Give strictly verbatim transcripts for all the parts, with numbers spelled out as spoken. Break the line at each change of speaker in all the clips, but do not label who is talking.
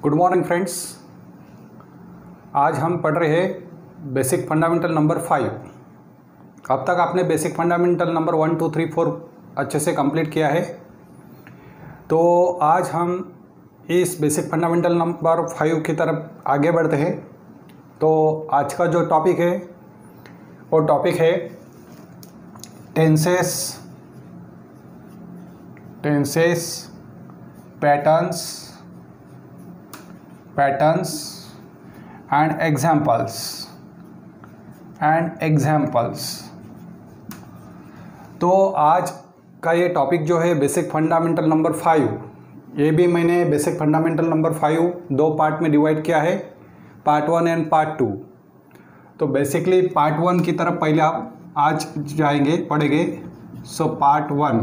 Good morning friends. आज हम पढ़ रहे हैं बेसिक फंडामेंटल नंबर फाइव। अब तक आपने basic fundamental number one two three four अच्छे से कंप्लीट किया है। तो आज हम इस बेसिक फंडामेंटल नंबर फाइव की तरफ आगे बढ़ते हैं। तो आज का जो टॉपिक है वो टॉपिक है tenses tenses patterns patterns and examples and examples तो आज का ये टॉपिक जो है बेसिक फंडामेंटल नंबर फाइव, ये भी मैंने बेसिक फंडामेंटल नंबर फाइव दो पार्ट में डिवाइड किया है, part one and part two. तो बेसिकली पार्ट वन की तरफ पहले आप आज जाएंगे, पढ़ेंगे। सो पार्ट वन,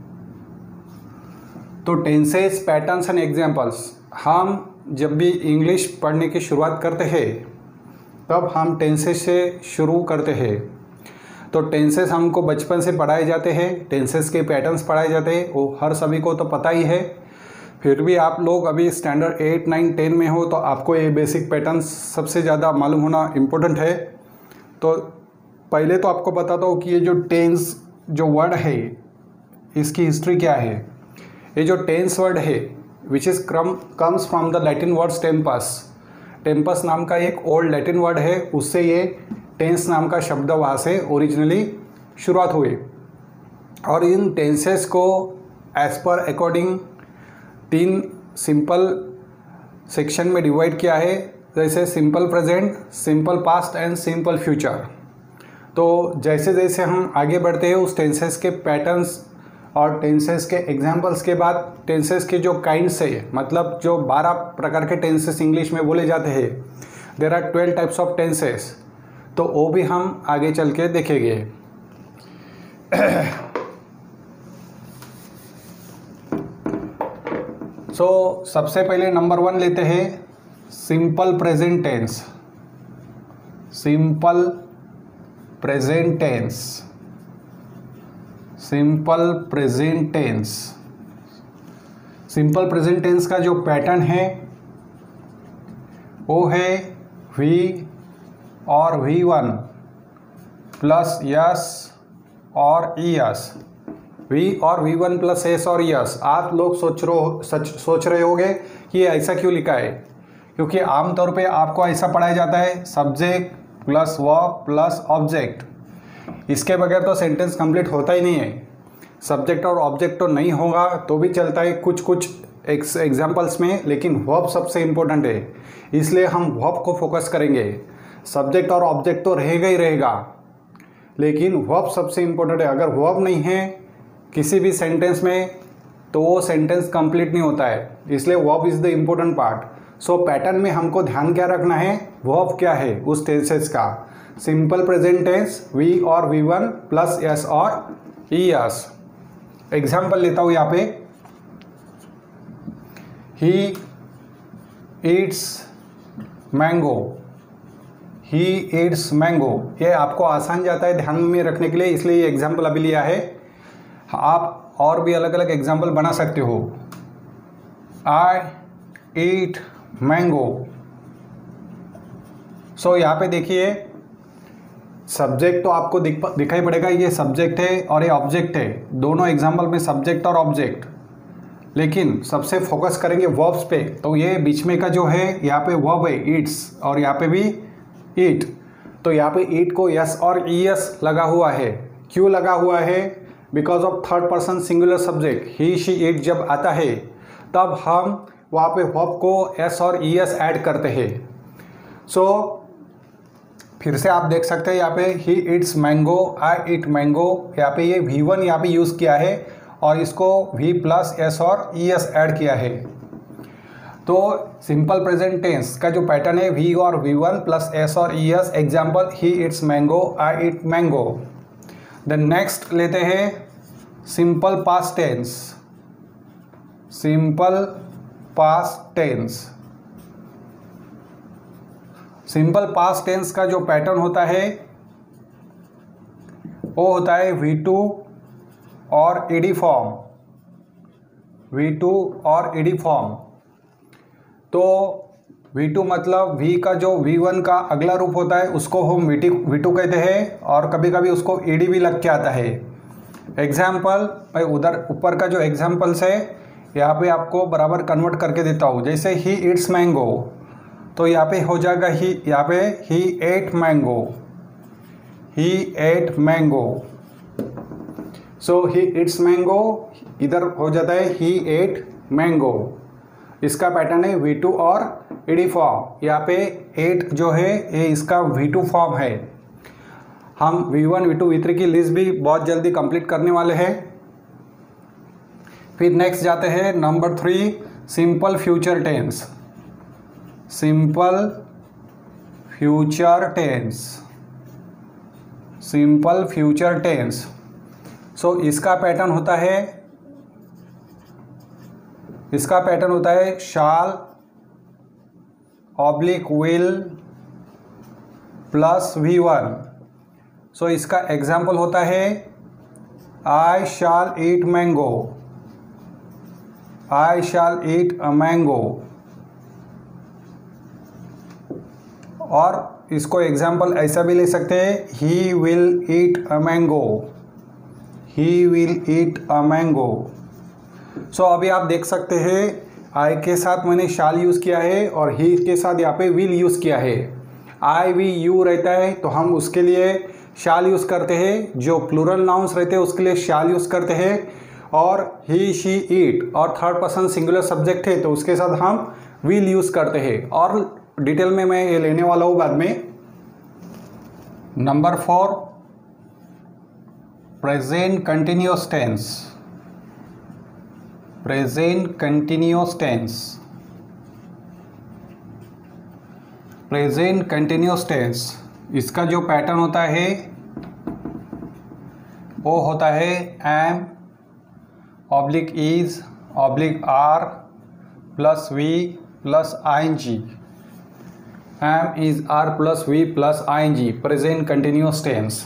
तो टेंसेस पैटर्न्स एंड एग्जाम्पल्स। हम जब भी इंग्लिश पढ़ने की शुरुआत करते हैं तब हम टेंसेस से शुरू करते हैं। तो टेंसेस हमको बचपन से पढ़ाए जाते हैं, टेंसेस के पैटर्न्स पढ़ाए जाते हैं, वो हर सभी को तो पता ही है। फिर भी आप लोग अभी स्टैंडर्ड एट नाइन टेन में हो तो आपको ये बेसिक पैटर्न्स सबसे ज़्यादा मालूम होना इम्पोर्टेंट है। तो पहले तो आपको बताता हूँ कि ये जो टेंस जो वर्ड है इसकी हिस्ट्री क्या है। ये जो टेंस वर्ड है विच इज़ क्रम comes from the Latin words tempus. Tempus नाम का एक ओल्ड लैटिन वर्ड है, उससे ये टेंस नाम का शब्द वहाँ से ओरिजिनली शुरुआत हुई। और इन टेंसेस को एज पर अकॉर्डिंग तीन सिंपल सेक्शन में डिवाइड किया है, जैसे simple present, simple past and simple future. तो जैसे जैसे हम आगे बढ़ते हैं उस टेंसेस के पैटर्न्स और टेंसेस के एग्जाम्पल्स के बाद टेंसेस के जो काइंड्स है, मतलब जो बारह प्रकार के टेंसेस इंग्लिश में बोले जाते हैं, there are twelve types of tenses. तो वो भी हम आगे चल के देखेंगे। सो so, सबसे पहले नंबर वन लेते हैं simple present tense. Simple present tense simple present tense simple present tense का जो पैटर्न है वो है वी और वी वन प्लस यस और ई यस। वी और वी वन प्लस एस और यस। आप लोग सोच रो सच सोच रहे होंगे कि ये ऐसा क्यों लिखा है, क्योंकि आमतौर पे आपको ऐसा पढ़ाया जाता है subject plus verb plus object. इसके बगैर तो सेंटेंस कंप्लीट होता ही नहीं है। सब्जेक्ट और ऑब्जेक्ट तो नहीं होगा तो भी चलता है कुछ कुछ एग्जाम्पल्स में, लेकिन वर्ब सबसे इम्पोर्टेंट है, इसलिए हम वर्ब को फोकस करेंगे। सब्जेक्ट और ऑब्जेक्ट तो रहेगा ही रहेगा, लेकिन वर्ब सबसे इम्पोर्टेंट है। अगर वर्ब नहीं है किसी भी सेंटेंस में तो वो सेंटेंस कंप्लीट नहीं होता है, इसलिए verb is the important part. So pattern में हमको ध्यान क्या रखना है, वर्ब क्या है उस टेंसेस का। सिंपल प्रेजेंट टेंस वी और वी वन प्लस एस और ई एस। एग्जाम्पल लेता हूँ यहाँ पे, he eats mango. He eats mango, ये आपको आसान जाता है ध्यान में रखने के लिए, इसलिए ये एग्जाम्पल अभी लिया है। आप और भी अलग अलग एग्जाम्पल बना सकते हो। आई ईट मैंगो। सो यहाँ पे देखिए सब्जेक्ट तो आपको दिख दिखाई पड़ेगा, ये सब्जेक्ट है और ये ऑब्जेक्ट है। दोनों एग्जाम्पल में सब्जेक्ट और ऑब्जेक्ट, लेकिन सबसे फोकस करेंगे वर्ब्स पे। तो ये बीच में का जो है यहाँ पे वर्ब है ईट्स, और यहाँ पे भी ईट। तो यहाँ पे ईट को यस और ई एस लगा हुआ है। क्यों लगा हुआ है? Because of third person singular subject he she it जब आता है तब हम वहाँ पे वर्ब को एस और ई एस ऐड करते हैं। सो so, फिर से आप देख सकते हैं यहाँ पे he eats mango, I eat mango. यहाँ पे ये वी वन यहाँ पे यूज़ किया है और इसको वी प्लस एस और ई एस ऐड किया है। तो सिंपल प्रेजेंट टेंस का जो पैटर्न है वी और वी वन प्लस एस और E S. Example he eats mango, I eat mango. Then next लेते हैं simple past tense. Simple past tense simple past tense का जो पैटर्न होता है वो होता है वी टू और ईडी फॉर्म। वी टू और ईडी फॉर्म। तो वी टू मतलब V का जो वी वन का अगला रूप होता है उसको हम वी टू वी टू कहते हैं, और कभी कभी उसको ई डी भी लग के आता है। एग्जाम्पल भाई उधर ऊपर का जो एग्जाम्पल्स है यहाँ पे आपको बराबर कन्वर्ट करके देता हूँ। जैसे ही इट्स मैंगो, तो यहाँ पे हो जाएगा ही, यहाँ पे he ate mango, he ate mango. So he eats mango इधर हो जाता है ही एट मैंगो। इसका पैटर्न है वी टू और ईडी फॉर्म। यहाँ पे एट जो है ये इसका वी टू फॉर्म है। हम V one, V two, V three की लिस्ट भी बहुत जल्दी कंप्लीट करने वाले हैं। फिर नेक्स्ट जाते हैं number three, simple future tense. Simple future tense, simple future tense. So इसका पैटर्न होता है, इसका पैटर्न होता है shall oblique will plus V one. So इसका एग्जाम्पल होता है आई शाल ईट mango, I shall eat a mango. और इसको एग्जाम्पल ऐसा भी ले सकते हैं, he will eat a mango, he will eat a mango. So अभी आप देख सकते हैं आई के साथ मैंने शाल यूज़ किया है और ही के साथ यहाँ पे विल यूज़ किया है। आई वी यू रहता है तो हम उसके लिए शाल यूज़ करते हैं, जो प्लूरल नाउन्स रहते हैं उसके लिए शाल यूज़ करते हैं, और ही शी ईट और थर्ड पर्सन सिंगुलर सब्जेक्ट है तो उसके साथ हम विल यूज़ करते हैं। और डिटेल में मैं ये लेने वाला हूँ बाद में। Number four, present continuous tense. Present continuous tense, present continuous tense. इसका जो पैटर्न होता है वो होता है am oblique is oblique are plus V plus I N G. Am is are plus V plus I N G, present continuous tense.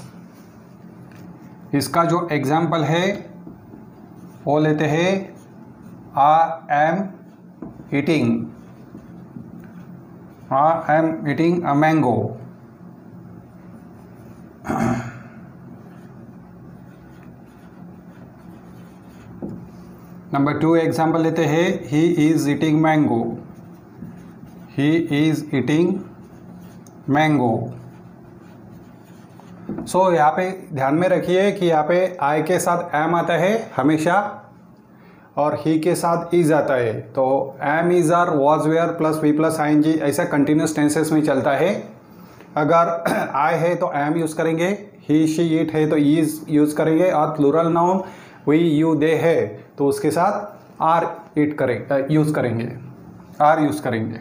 इसका जो example है वो लेते हैं I am eating, I am eating a mango. Number two example लेते हैं, he is eating mango, he is eating mango. So यहाँ पे ध्यान में रखिए कि यहाँ पे आई के साथ एम आता है हमेशा और ही के साथ इज आता है। तो am is are was were plus V plus I N G ऐसा कंटिन्यूस टेंसेस में चलता है। अगर आई है तो एम यूज़ करेंगे, ही शी इट है तो इज यूज़ करेंगे, और plural noun we you they है तो उसके साथ आर इट करें यूज़ करेंगे, आर यूज़ करेंगे।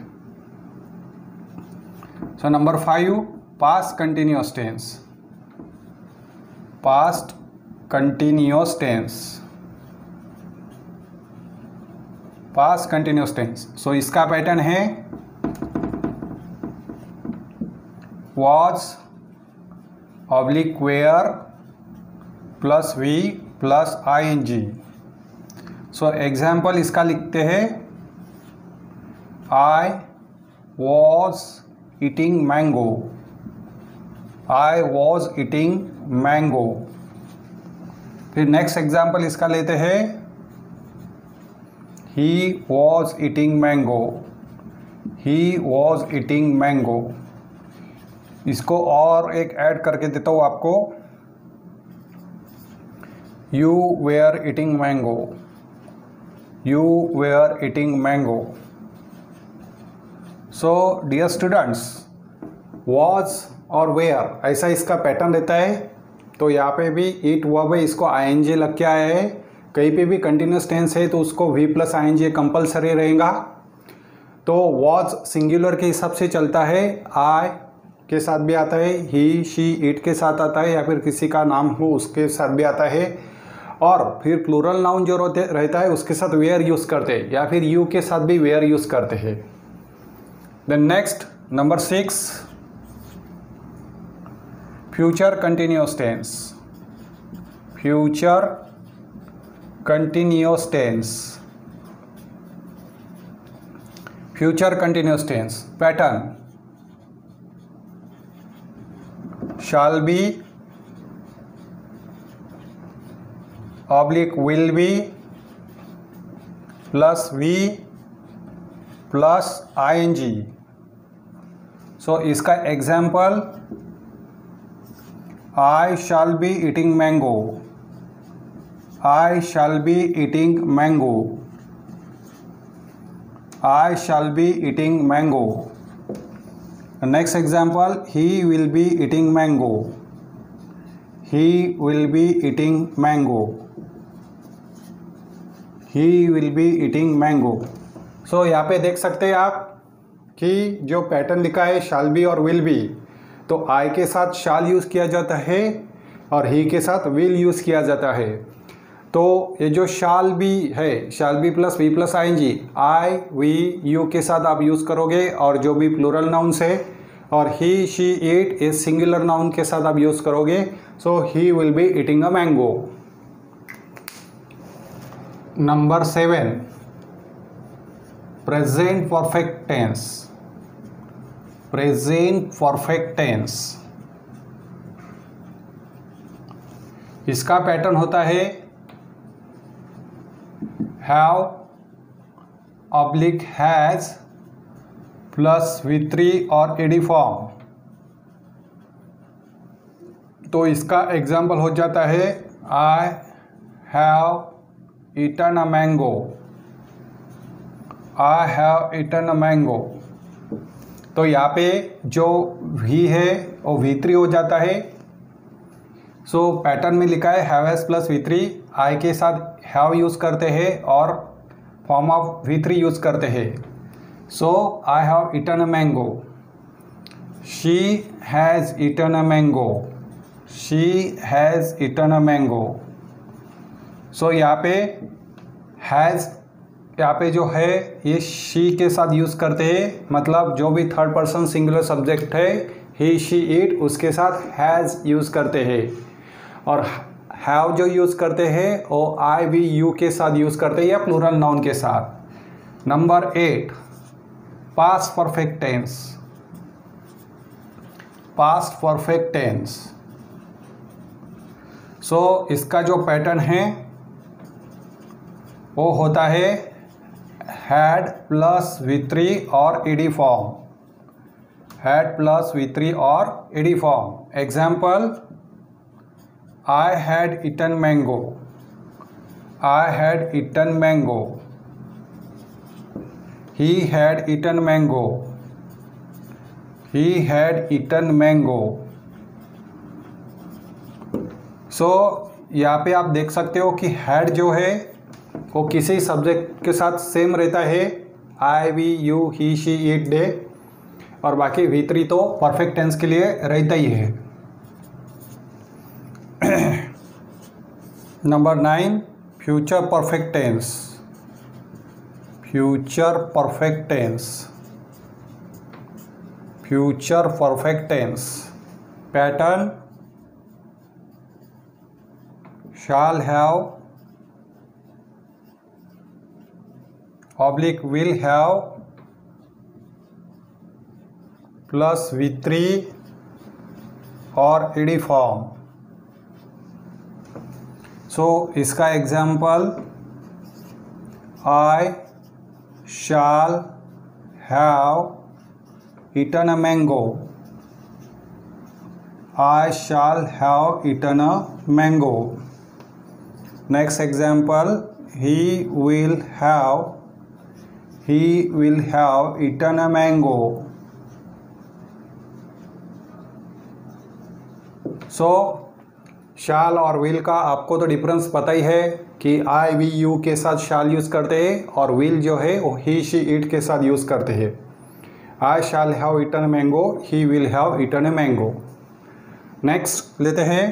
So number five, past continuous tense. Past continuous tense, past continuous tense. So इसका पैटर्न है was oblique were plus V plus I N G. So example इसका लिखते हैं I was eating mango, I was eating mango. फिर next example इसका लेते हैं he was eating mango, he was eating mango. इसको और एक ऐड करके देता हूँ आपको, you were eating mango, you were eating mango. So dear students, was और वेयर ऐसा इसका पैटर्न रहता है। तो यहाँ पे भी ईट वर्ब है, इसको आई एन जी लग के आया है। कहीं पे भी कंटिन्यूस टेंस है तो उसको V plus I N G compulsory रहेगा। तो वॉज सिंगुलर के हिसाब से चलता है, आई के साथ भी आता है, ही शी इट के साथ आता है, या फिर किसी का नाम हो उसके साथ भी आता है। और फिर प्लूरल नाउन जो रहता है उसके साथ वेयर यूज़ करते हैं, या फिर यू के साथ भी वेयर यूज़ करते हैं। Then next number six, future continuous tense. Future continuous tense, future continuous tense pattern shall be oblique will be plus V plus ing. So इसका example I shall be eating mango. I shall be eating mango. I shall be eating mango. The next example, he will be eating mango. He will be eating mango. He will be eating mango. So यहाँ पे देख सकते हैं आप कि जो pattern लिखा है shall be और will be, तो I के साथ shall यूज़ किया जाता है और he के साथ will यूज़ किया जाता है। तो ये जो shall be है, shall be plus we plus ing, I, we, you के साथ आप यूज़ करोगे और जो भी प्लूरल नाउन्स है और he, she, it इस सिंगुलर नाउन के साथ आप यूज़ करोगे। So he will be eating a mango. Number seven, present perfect tense. Present perfect tense इसका पैटर्न होता है have oblique has plus V three और एडी फॉर्म। तो इसका एग्जाम्पल हो जाता है I have eaten a mango. I have eaten a mango. तो यहाँ पे जो वी है वो वी थ्री हो जाता है। सो so, पैटर्न में लिखा है have S plus V three. I के साथ हैव यूज़ करते हैं और form of V three use करते हैं। So I have eaten a mango. She has eaten a mango. She has eaten a mango. So यहाँ पे has यहाँ पे जो है ये she के साथ यूज़ करते हैं, मतलब जो भी थर्ड पर्सन सिंगुलर सब्जेक्ट है he, she, it उसके साथ has यूज़ करते हैं और have जो यूज़ करते हैं वो I, we, you के साथ यूज़ करते हैं या प्लूरल नाउन के साथ। Number eight, past perfect tense. Past perfect tense so इसका जो पैटर्न है वो होता है हैड प्लस वी थ्री और ED form. Had plus V three और ED form. Example I had eaten mango. I had eaten mango. He had eaten mango. He had eaten mango. So यहाँ पे आप देख सकते हो कि had जो है वो किसी सब्जेक्ट के साथ सेम रहता है, I, we, you, he, she, it, they, और बाकी वी थ्री तो परफेक्ट टेंस के लिए रहता ही है। Number nine, future perfect tense. Future perfect tense. Future perfect tense pattern shall have oblique will have plus V three और ED form. So इसका example I shall have eaten a mango. I shall have eaten a mango. Next example, he will have he will have eaten a mango. So shall और will का आपको तो difference पता ही है कि आई, we, you के साथ शाल यूज़ करते हैं और विल जो है वो ही, शी, इट के साथ यूज़ करते हैं। I shall have eaten a mango, he will have eaten a mango. Next लेते हैं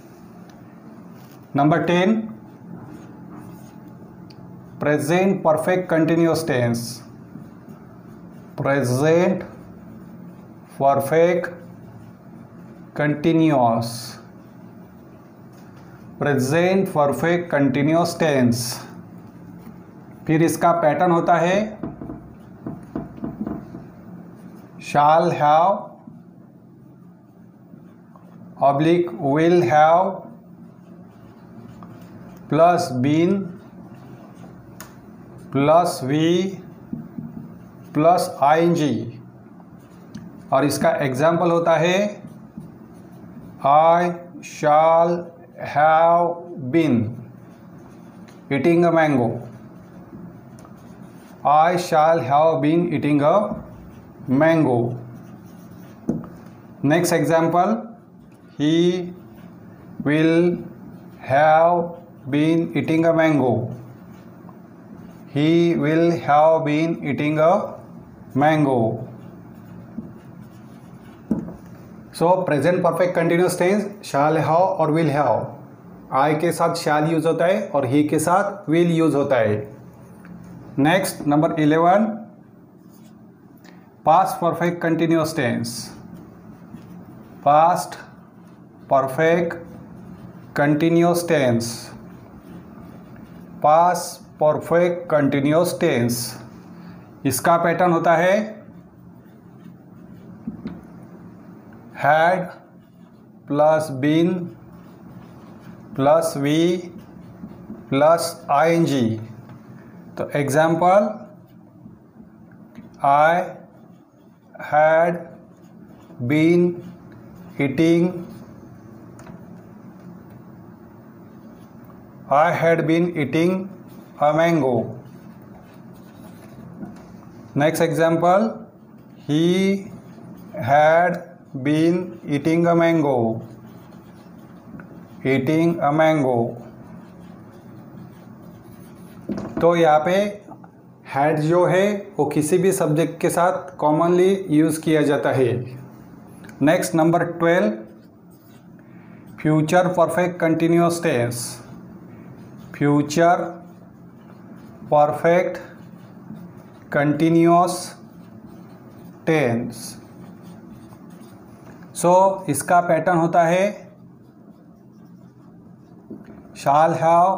number ten, present perfect continuous tense. Present perfect continuous. Present perfect continuous tense. फिर इसका पैटर्न होता है shall have oblique will have plus been plus we plus ing, और इसका example होता है I shall have been eating a mango. I shall have been eating a mango. Next example, he will have been eating a mango. He will have been eating a mango. So present perfect continuous tense shall have और will have. I के साथ shall use होता है और he के साथ will use होता है. Next number eleven, past perfect continuous tense. Past perfect continuous tense. Past perfect continuous tense, इसका पैटर्न होता है had plus been plus V plus I N G. तो example, I had been eating I had been eating a mango. Next example, he had been eating a mango. Eating a mango. तो यहाँ पे had जो है वो किसी भी subject के साथ कॉमनली यूज़ किया जाता है. Next number twelve, future perfect continuous tense. Future perfect continuous tense. So इसका पैटर्न होता है shall have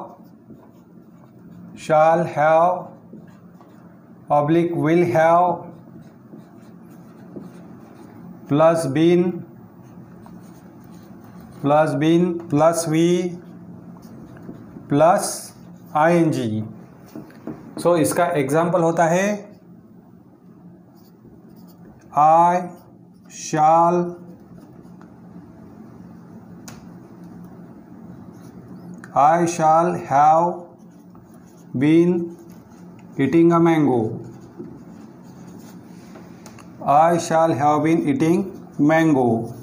shall have oblique will have plus been plus been plus we plus ing. So so, इसका example होता है I shall I shall have been eating a mango. I shall have been eating mango.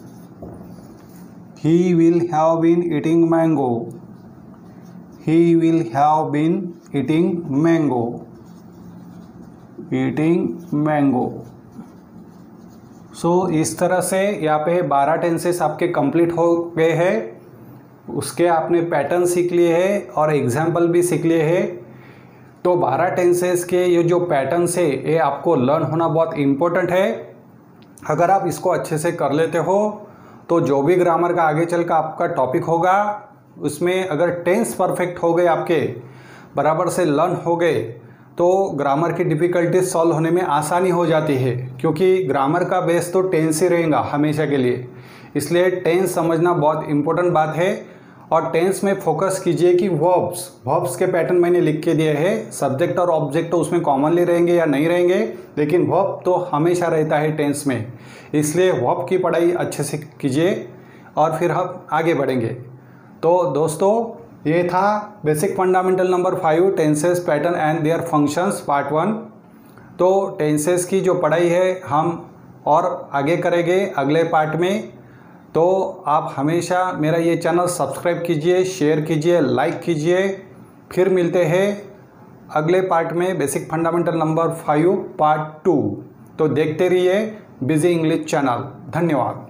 He will have been eating mango. He will have been eating mango. Eating mango. So so, इस तरह से यहाँ पे बारह tenses आपके complete हो गए हैं. उसके आपने पैटर्न सीख लिए हैं और एग्जाम्पल भी सीख लिए हैं. तो बारह टेंसेस के ये जो पैटर्न्स है ये आपको लर्न होना बहुत इम्पोर्टेंट है. अगर आप इसको अच्छे से कर लेते हो तो जो भी ग्रामर का आगे चल कर आपका टॉपिक होगा उसमें अगर टेंस परफेक्ट हो गए, आपके बराबर से लर्न हो गए, तो ग्रामर की डिफ़िकल्टीज सॉल्व होने में आसानी हो जाती है. क्योंकि ग्रामर का बेस तो टेंस ही रहेगा हमेशा के लिए. इसलिए टेंस समझना बहुत इम्पोर्टेंट बात है. और टेंस में फोकस कीजिए कि वर्ब्स वर्ब्स के पैटर्न मैंने लिख के दिए हैं. सब्जेक्ट और ऑब्जेक्ट तो उसमें कॉमनली रहेंगे या नहीं रहेंगे, लेकिन वर्ब तो हमेशा रहता है टेंस में. इसलिए वर्ब की पढ़ाई अच्छे से कीजिए और फिर हम आगे बढ़ेंगे. तो दोस्तों, ये था basic fundamental number five, tenses pattern and their functions part one. तो टेंसेस की जो पढ़ाई है हम और आगे करेंगे अगले पार्ट में. तो आप हमेशा मेरा ये चैनल सब्सक्राइब कीजिए, शेयर कीजिए, लाइक कीजिए. फिर मिलते हैं अगले पार्ट में basic fundamental number five part two. तो देखते रहिए बिजी इंग्लिश चैनल. धन्यवाद.